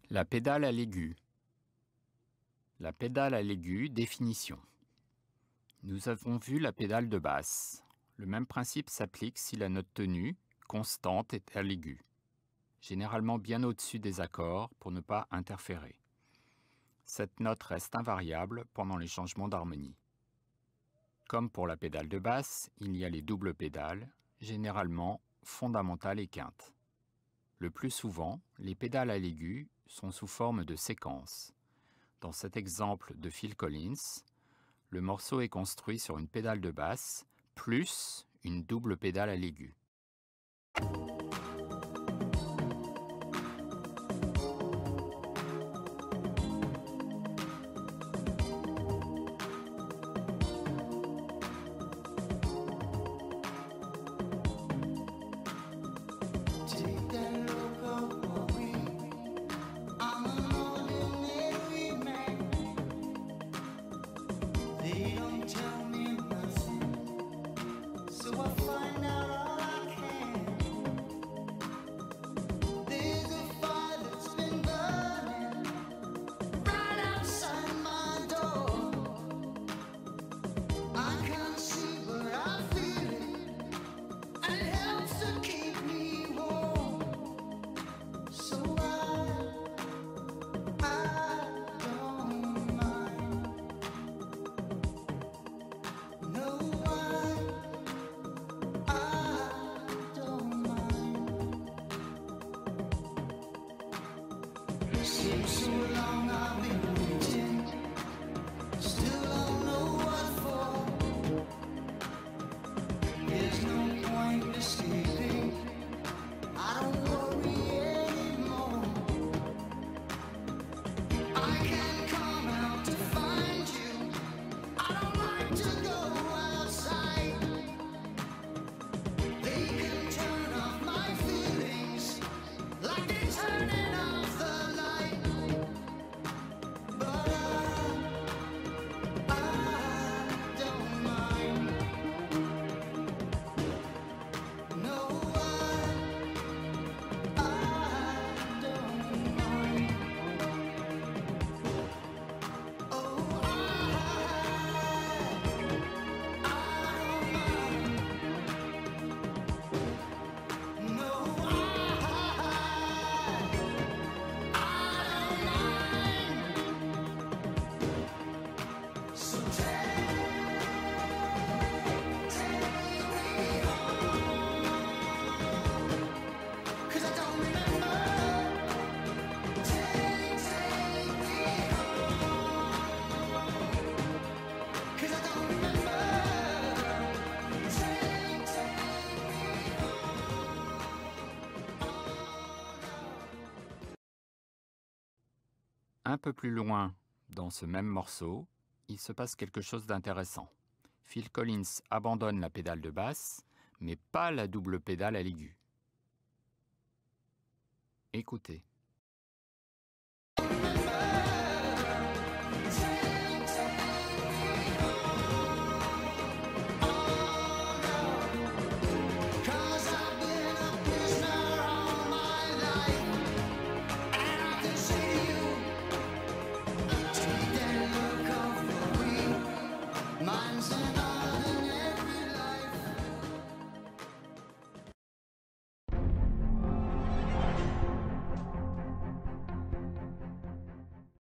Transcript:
La pédale à l'aigu. La pédale à l'aigu, définition. Nous avons vu la pédale de basse. Le même principe s'applique si la note tenue, constante, est à l'aigu, généralement bien au-dessus des accords pour ne pas interférer. Cette note reste invariable pendant les changements d'harmonie. Comme pour la pédale de basse, il y a les doubles pédales, généralement fondamentale et quinte. Le plus souvent, les pédales à l'aigu sont sous forme de séquence. Dans cet exemple de Phil Collins, le morceau est construit sur une pédale de basse plus une double pédale à l'aigu. So long I've been waiting, still don't know what for. There's no point escaping, I don't worry anymore. I can come out to find you, I don't like to go outside. They can turn off my feelings like they're turning off the light. But I don't mind. No, I don't mind. Oh, I don't mind. No, I don't mind. So take me home, 'cause I don't remember. Take me home, 'cause I don't remember. Take me home. Un peu plus loin, dans ce même morceau, il se passe quelque chose d'intéressant. Phil Collins abandonne la pédale de basse, mais pas la double pédale à l'aigu. Écoutez.